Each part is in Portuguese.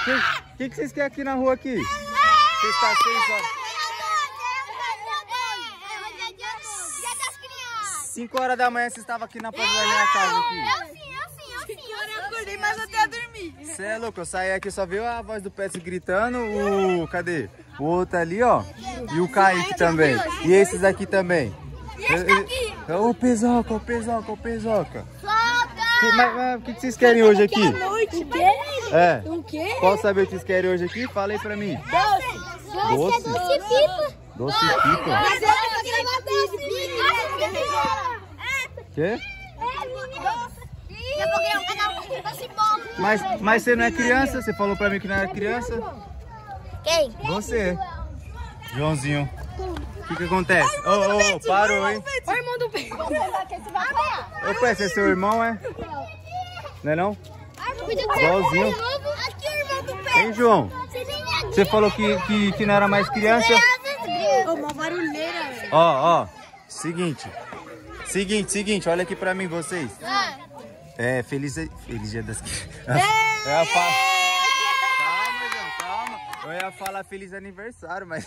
que vocês querem aqui na rua aqui? Vocês estão 6 horas. 5 horas da manhã vocês estavam aqui na porta da minha casa aqui. Eu acordei, mas até dormir. Você é louco, eu saí aqui, só viu a voz do Pets gritando, cadê? O outro ali, ó, e o Kaique também, e esses aqui também. O Pesoca, o Pesoca, o Pesoca. Mas o que vocês querem hoje aqui? O quê? É. O quê? Posso saber o que vocês querem hoje aqui? Fala aí pra mim. Doce. Doce pipa. Doce pipa? Quê? Mas você não é criança? Você falou pra mim que não era criança? Quem? Você. Joãozinho. O que acontece? Ô, parou, hein? O irmão do Pedro. Ô, Pet, é seu irmão, é? Não é não? Joãozinho. Aqui o irmão do Pedro. Hein, João? Você falou que não era mais criança? Uma barulheira, velho. Ó. Seguinte, olha aqui pra mim, vocês. Feliz dia das crianças. Calma. Eu ia falar feliz aniversário, mas...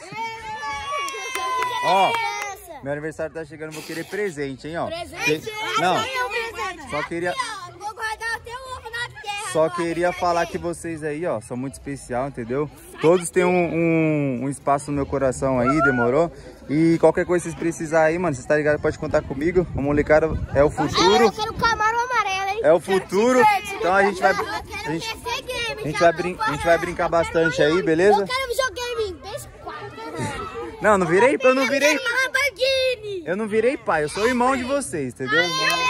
Ó, meu aniversário tá chegando, vou querer presente, hein, ó. Presente? Não, Presente. só queria... Vou guardar até o ovo na terra. Só queria falar que vocês aí, ó, são muito especial, entendeu? Todos têm um espaço no meu coração aí, demorou? E qualquer coisa que vocês precisarem aí, mano, vocês tá ligado? Pode contar comigo. O molecada é o futuro. Eu quero camarão amarelo, hein? É o futuro. Então a gente vai... A gente vai brincar bastante aí, beleza? Eu quero videogame, PS4. Não, eu não virei Lamborghini. Eu não virei pai, eu sou irmão de vocês, entendeu?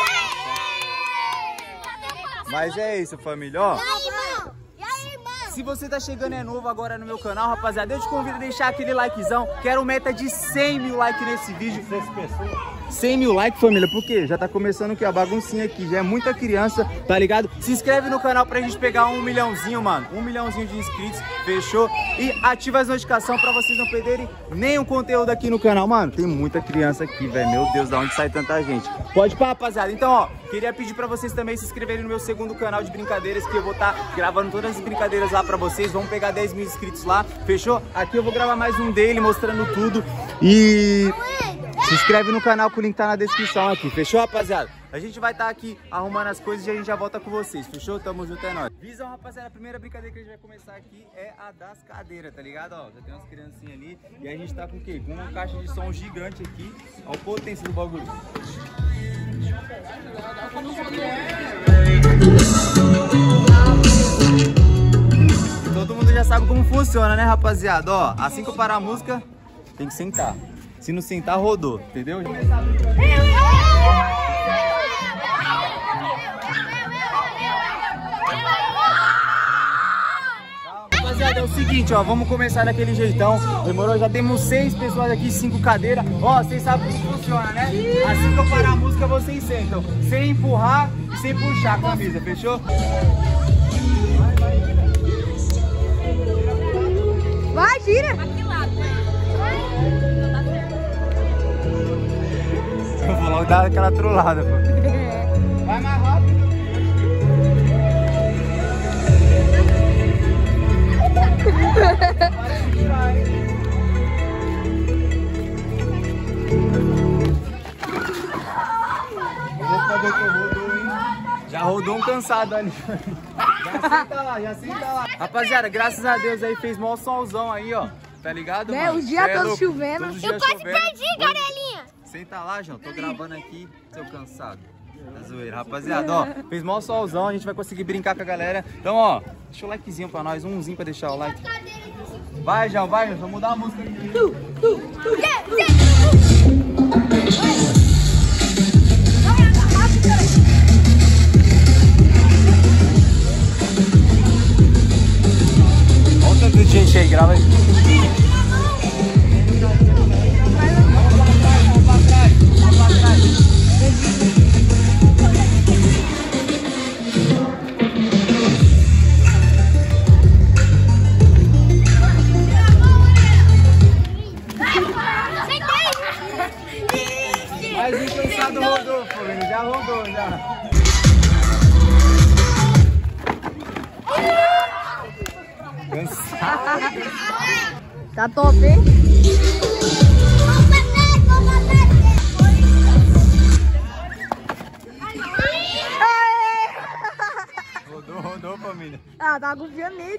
Mas é isso, família, ó. Se você tá chegando novo agora no meu canal, rapaziada, eu te convido a deixar aquele likezão. Quero meta de 100 mil likes nesse vídeo. 100 mil likes, família, porque já tá começando o que? A baguncinha aqui, já é muita criança, tá ligado? Se inscreve no canal pra gente pegar 1 milhãozinho, mano. 1 milhãozinho de inscritos, fechou? E ativa as notificações pra vocês não perderem nenhum conteúdo aqui no canal. Mano, tem muita criança aqui, velho. Meu Deus, da onde sai tanta gente? Pode ir pra, rapaziada. Então, ó, queria pedir pra vocês também se inscreverem no meu segundo canal de brincadeiras, que eu vou estar gravando todas as brincadeiras lá pra vocês. Vamos pegar 10 mil inscritos lá, fechou? Aqui eu vou gravar mais um dele, mostrando tudo. E... se inscreve no canal que o link tá na descrição aqui, fechou, rapaziada? A gente vai estar aqui arrumando as coisas e a gente já volta com vocês, fechou? Tamo junto, é nóis. Visão, rapaziada, a primeira brincadeira que a gente vai começar aqui é a das cadeiras, tá ligado? Ó, já tem umas criancinhas ali e a gente tá com o quê? Com uma caixa de som gigante aqui. Olha a potência do bagulho. Todo mundo já sabe como funciona, né, rapaziada? Ó, assim que eu parar a música, tem que sentar. Se não sentar, rodou, entendeu? Rapaziada, é o seguinte, ó, vamos começar daquele jeitão. Demorou? Já temos 6 pessoas aqui, 5 cadeiras. Ó, vocês sabem como funciona, né? Assim que eu parar a música, vocês sentam. Sem empurrar e sem puxar a camisa, fechou? Vai, gira. Eu vou logo dar aquela trollada, pô. Vai mais rápido. Já rodou um cansado ali. Já senta lá. Rapaziada, graças a Deus aí fez mó solzão aí, ó. Tá ligado, Né? mano? Os dias todos chovendo. Eu quase perdi, garelinha. Senta lá, João. Tô gravando aqui, seu cansado. É zoeira, rapaziada, ó. Fez mó solzão, a gente vai conseguir brincar com a galera. Então, ó, deixa o likezinho pra nós, umzinho pra deixar o like. Vai, João, vai, vamos mudar a música aqui. Olha o tanto de gente aí, grava aí. Mais um cansado rodou, filho. Já rodou, já. Cansado. Tá top, hein? Rodou, família. Ah, tá confiando nele.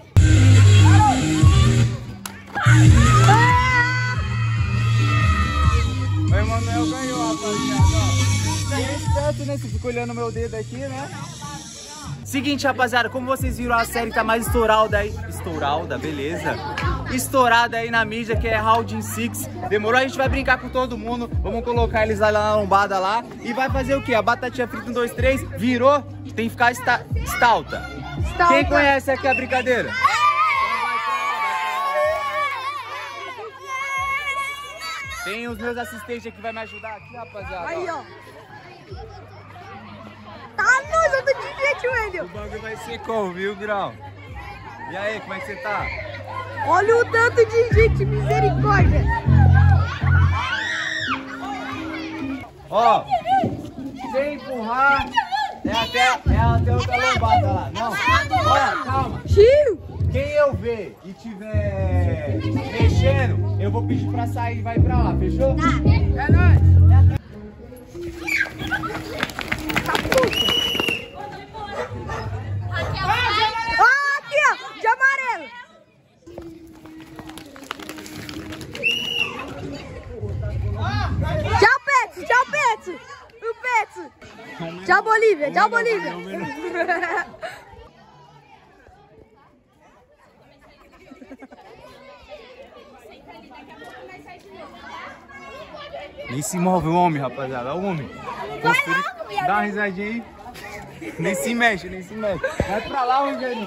O Emanuel ganhou, rapaziada. E esperto, né? Você fica olhando meu dedo aqui, né? Seguinte, rapaziada, como vocês viram, a série tá mais estourada aí. Estourada, beleza. Estourada aí na mídia, que é Round 6. Demorou? A gente vai brincar com todo mundo. Vamos colocar eles lá na lombada lá. E vai fazer o quê? A batatinha frita 1, 2, 3. Virou, tem que ficar estalta. Quem conhece aqui a brincadeira? Tem os meus assistentes aqui que vai me ajudar aqui, rapaziada. Aí, ó. Tá nossa, eu tô de gente, Wendel. O bagulho vai ser como, viu, Grau? E aí, como é que você tá? Olha o tanto de gente, misericórdia. Ó, sem empurrar, é até outra lombada lá. Não, ó, calma. Tio. Quem eu ver e tiver mexendo, eu vou pedir pra sair e vai pra lá, fechou? Tá. É nóis. Aqui, ó, de amarelo. Tchau, Petsu, tchau, Petsu. O Petsu. Tchau, Bolívia, tchau, Bolívia. Nem se move o homem, rapaziada, o homem. Dá uma risadinha aí. Nem se mexe, nem se mexe. Vai pra lá, Rogério.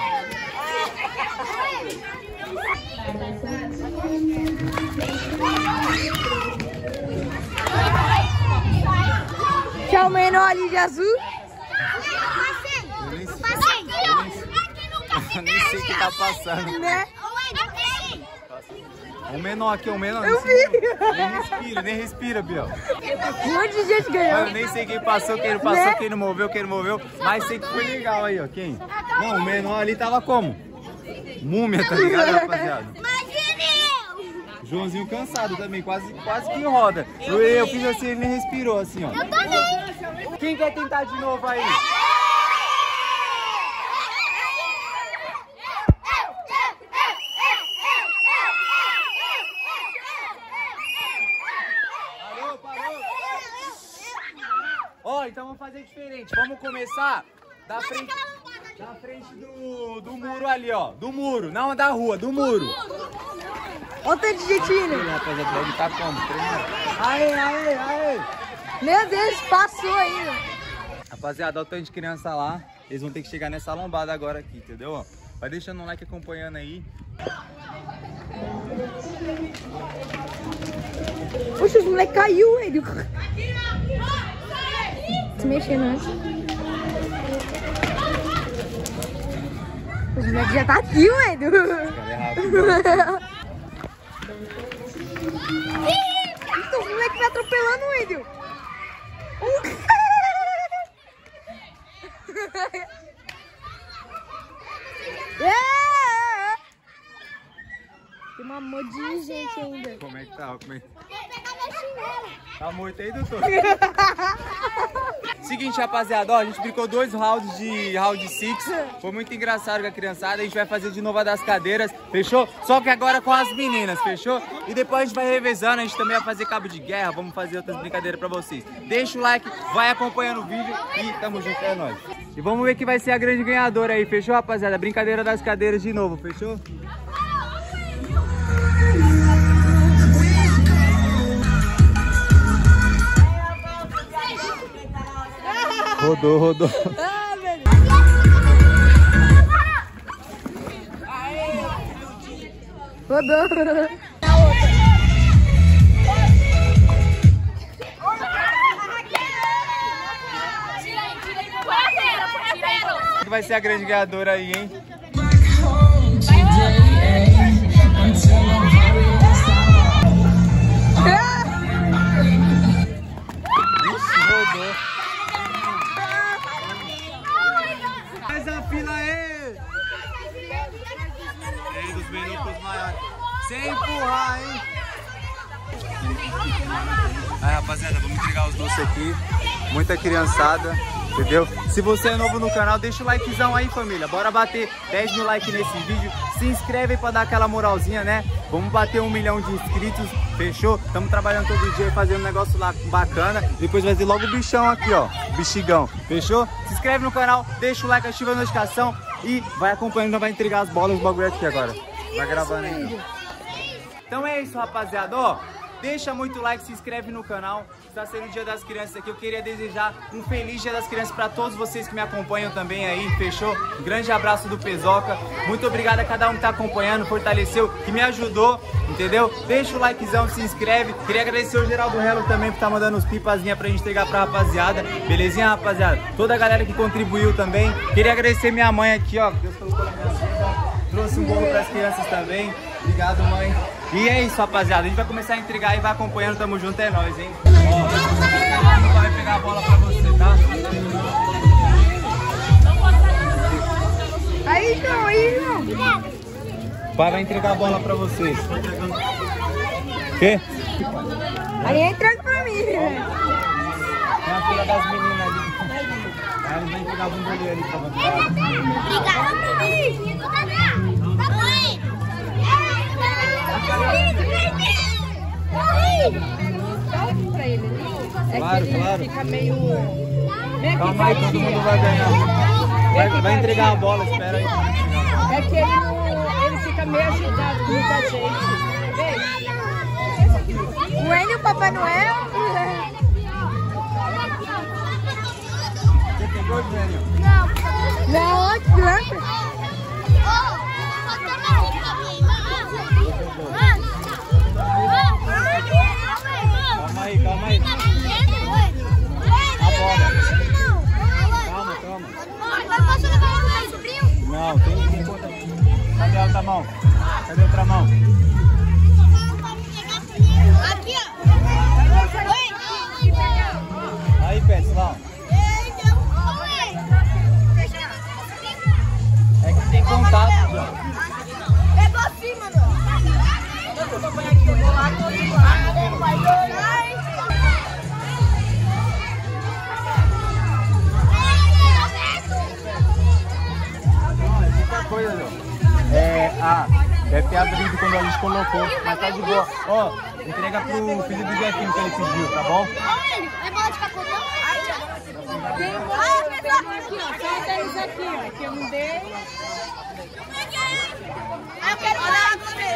Tchau, menor ali de azul. Eu nem sei o que tá passando. Né? Um menor aqui, um menor. Eu vi. Nem respira, Biel. Um monte de gente ganhou. Eu nem sei quem passou, quem não passou, quem não moveu. Mas sei que foi legal aí, ó. Quem? Não, o menor ali tava como? Múmia, tá ligado, rapaziada? Joãozinho cansado também, quase que roda. Eu fiz assim, ele nem respirou assim, ó. Eu também. Quem quer tentar de novo aí? Ó, então vamos fazer diferente. Vamos começar da frente do muro ali, ó. Do muro, não da rua, do muro. Olha o tanto de gente indo. Rapaziada, deve estar como? Aê! Meu Deus, passou ainda. Rapaziada, olha o tanto de criança lá. Eles vão ter que chegar nessa lombada agora aqui, entendeu? Ó, vai deixando um like acompanhando aí. Poxa, os moleques caiu, velho. Se mexendo antes. Os moleques já tá aqui, velho. Cara, é rápido. Os moleques me atropelando, velho. Tem uma monte de gente ainda. Como é que tá? Tá morto aí, doutor? Seguinte, rapaziada, ó, a gente brincou 2 rounds de Round 6. Foi muito engraçado com a criançada. A gente vai fazer de novo a das cadeiras, fechou? Só que agora com as meninas, fechou? E depois a gente vai revezando, a gente também vai fazer cabo de guerra. Vamos fazer outras brincadeiras pra vocês. Deixa o like, vai acompanhando o vídeo e tamo junto, é nóis. E vamos ver quem vai ser a grande ganhadora aí, fechou, rapaziada? Brincadeira das cadeiras de novo, fechou? Rodou. Rodou. Que vai ser a grande ganhadora aí, hein? Rodou. Faz a fila aí! Sem empurrar, hein? Aí, rapaziada, vamos entregar os doces aqui. Muita criançada, entendeu? Se você é novo no canal, deixa o likezão aí, família. Bora bater 10 mil likes nesse vídeo. Se inscreve aí pra dar aquela moralzinha, né? Vamos bater 1 milhão de inscritos, fechou? Estamos trabalhando todo dia fazendo um negócio lá bacana. Depois vai ter logo o bichão aqui, ó. Bichigão, fechou? Se inscreve no canal, deixa o like, ativa a notificação e vai acompanhando, vai entregar as bolas do bagulho aqui agora. Vai gravando aí. Então é isso, rapaziada, ó. Deixa muito like, se inscreve no canal. Está sendo o Dia das Crianças aqui. Eu queria desejar um feliz Dia das Crianças para todos vocês que me acompanham também aí, fechou? Um grande abraço do Pezoca. Muito obrigado a cada um que está acompanhando, fortaleceu, que me ajudou, entendeu? Deixa o likezão, se inscreve. Queria agradecer o Geraldo Hello também por estar mandando uns pipazinhas pra gente entregar pra rapaziada. Belezinha, rapaziada? Toda a galera que contribuiu também. Queria agradecer minha mãe aqui, ó. Deus colocou na minha vida. Trouxe um bolo para as crianças também. Obrigado, mãe. E é isso, rapaziada. A gente vai começar a entregar e vai acompanhando. Tamo junto, é nóis, hein? Ó, vai pegar a bola pra você, tá? Aí, João, aí, João. O pai vai entregar a bola pra vocês. Quê? Aí entrega pra mim, velho. Tem a filha das meninas ali. Aí ele vai entregar a bombolinha ali pra você. Obrigado pra mim. Pra ele, claro, claro. Fica meio... Calma aí, todo mundo vai ganhar. Vai entregar a bola, espera aí. É que ele fica meio agitado com muita gente. O Wendel e o Papai Noel? Você pegou, Daniel? Não, grande. Calma aí. A bola. Calma. Mas posso levar o meu sobrinho? Não, tem que botar. Cadê a outra mão? Cadê a outra mão? Aqui, ó. Aí, Pets, lá. É que tem contato, já. Pegou assim, mano. Coisa, João. Deve ter abrido quando a gente colocou, mas tá de boa. Ó, entrega pro filho do Jefinho que ele pediu, tá bom? É bola de capotão? Tem bola aqui, ó. Só deles aqui, ó. Que eu não dei. Eu quero olhar pra você.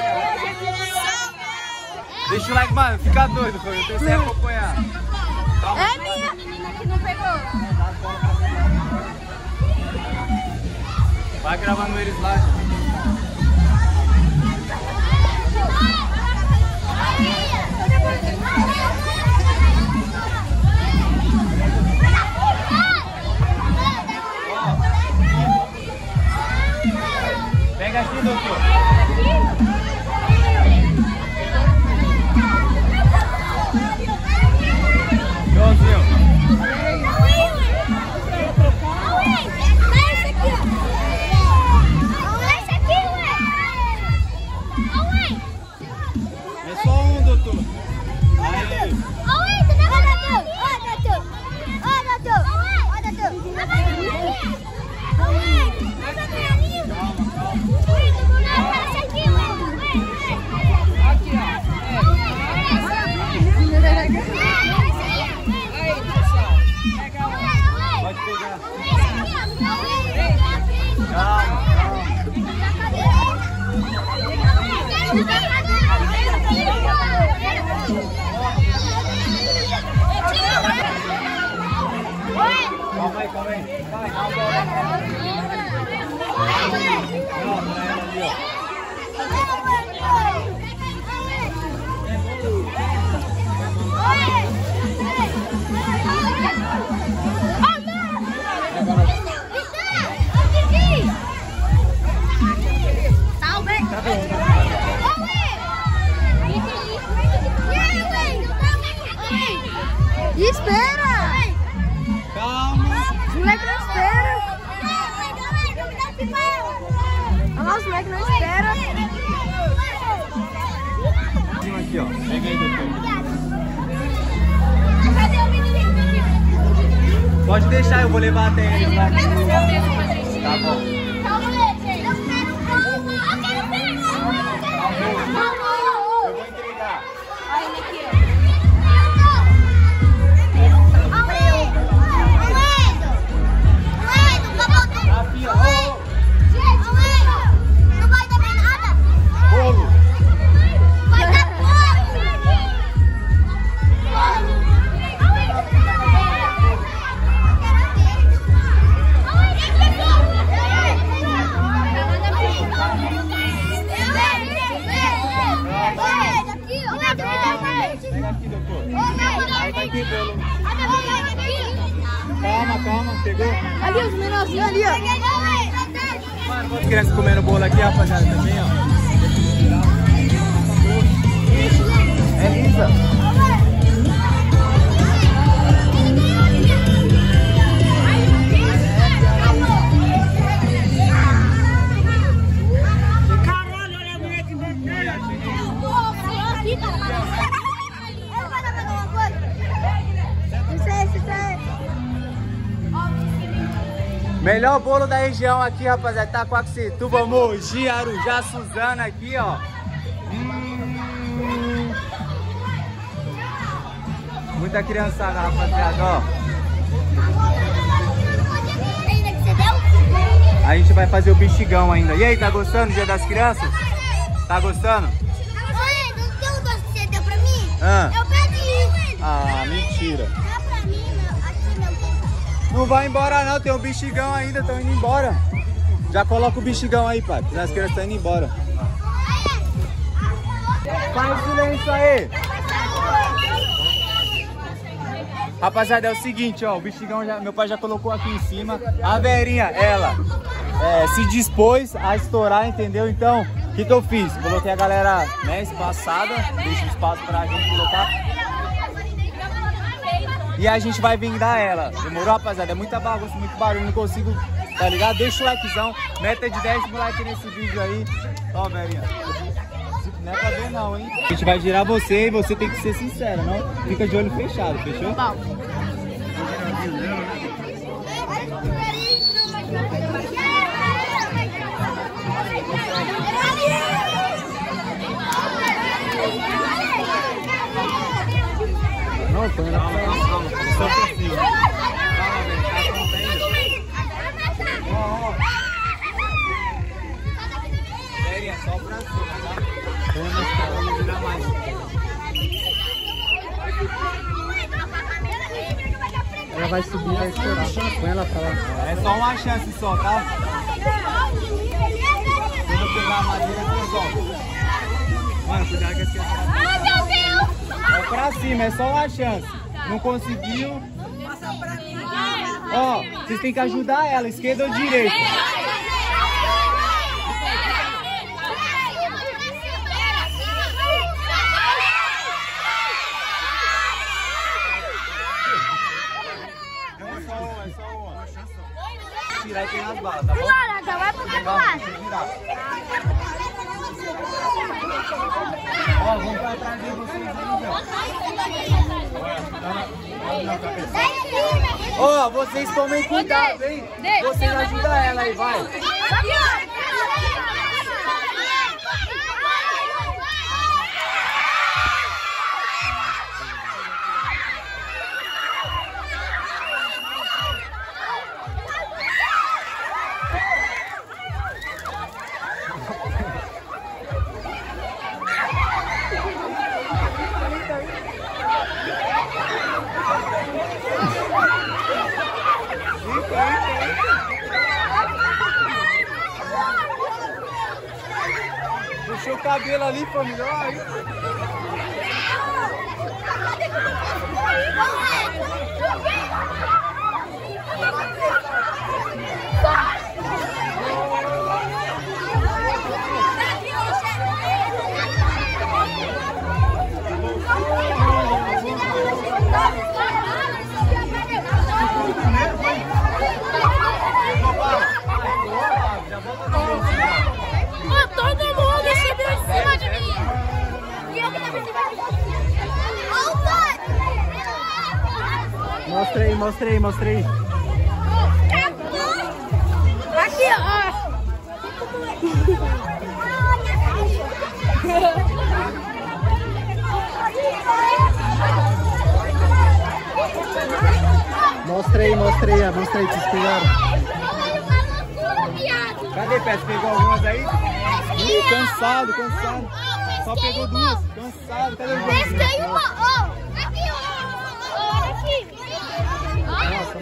Deixa o like, mano. Fica doido, foi. Eu tentei acompanhar. Calma. É minha menina que não pegou. Vai gravando eles lá. Pega aqui, doutor. Joãozinho. É só um, doutor. Aí. Pode pegar. Calma. Calma aí. Vai, dá a bola. Não, pra ela ali, ó. Espera! Calma! Os moleques não esperam! Olha lá, os moleques não esperam! aqui, ó. Pega aí, doutor. Cadê o menino? Pode deixar, eu vou levar até ele lá. Tá bom. Eu vou entregar. Olha ele aqui, ó. Aqui, ó. Não vai dar mais nada? Bolo. Vai dar bolo! Pega aqui, doutor. Aí tá aqui, bolo. Calma, calma. Pegou? Ali os menorzinhos ali, ó. Mano, vou crianças comendo bolo aqui, rapaziada, também, ó. É Lisa. Caralho, olha a mulher de vermelha. Melhor bolo da região aqui, rapaziada. Taquaquecetuba, Mogi, Arujá, Suzana aqui, ó. Muita criançada, rapaziada, ó. A gente vai fazer o bexigão ainda. E aí, tá gostando do Dia das Crianças? Tá gostando? Ah. Eu pedi. Ah, mentira. Dá pra mim, aqui meu tempo. Não vai embora não, tem um bexigão ainda, estão indo embora. Já coloca o bexigão aí, pai, as crianças estão indo embora. Faz silêncio aí. Rapaziada, é o seguinte, ó, o bexigão, meu pai já colocou aqui em cima. A Verinha, ela se dispôs a estourar, entendeu? Então, o que eu fiz? Coloquei a galera, né, espaçada, deixa espaço pra gente colocar. E a gente vai vindar ela. Demorou, rapaziada? É muita bagunça, muito barulho, não consigo, tá ligado? Deixa o likezão, meta de 10 mil likes nesse vídeo aí. Ó, Verinha. Não é pra ver não, hein? A gente vai girar você e você tem que ser sincera, não? Fica de olho fechado, fechou? Bom. Não, tô indo pra só pra cima. Verinha, só pra cima, tá? Vamos girar mais. Ela vai subir, vai estourar. Põe ela pra lá. É só uma chance só, tá? Quando eu pegar a madeira, eu solto. Mano, cuidado que assim é pra cima, é só uma chance. Não conseguiu. Ó, vocês têm que ajudar ela, esquerda ou direita. Tirar e tem as balas, tá bom? Laranja, vai pro outro lado. Ó, vamos pra trás de vocês aí, ó. Ó, vocês tomem cuidado, hein? Vocês ajudam ela aí, vai. Puxou o cabelo ali, família. Ai. Todo mundo subiu em cima de mim. E eu que tava em cima de Mostra aí. Aqui, ó. Mostra aí pra vocês pegarem. Cadê, Pet? Pegou algumas aí? Ih, cansado. Só pegou duas. Cansado. Cadê o João? Tem uma, ó. Aqui, ó. Olha aqui. Mostra.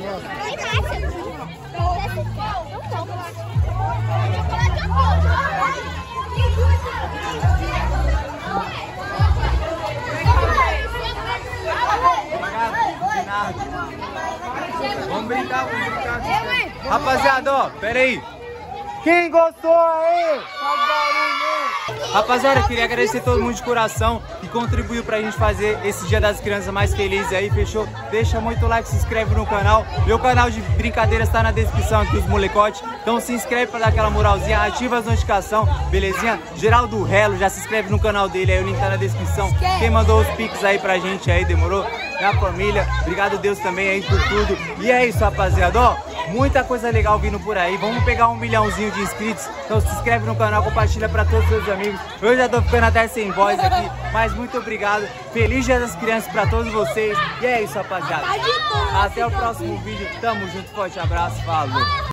Vamos brincar. Rapaziada, ó, pera aí. Quem gostou aí? Faz barulho. Rapaziada, queria agradecer todo mundo de coração que contribuiu pra gente fazer esse Dia das Crianças mais feliz aí, fechou? Deixa muito like, se inscreve no canal. Meu canal de brincadeiras tá na descrição aqui, os molecotes. Então se inscreve pra dar aquela moralzinha, ativa as notificações, belezinha? Geraldo Relo, já se inscreve no canal dele aí, o link tá na descrição. Quem mandou os pics aí pra gente aí, demorou? Minha família, obrigado Deus também aí por tudo. E é isso, rapaziada, ó, muita coisa legal vindo por aí. Vamos pegar 1 milhãozinho de inscritos. Então se inscreve no canal, compartilha pra todos os seus amigos. Eu já tô ficando até sem voz aqui, mas muito obrigado. Feliz Dia das Crianças pra todos vocês. E é isso, rapaziada. Até o próximo vídeo. Tamo junto, forte abraço, falou.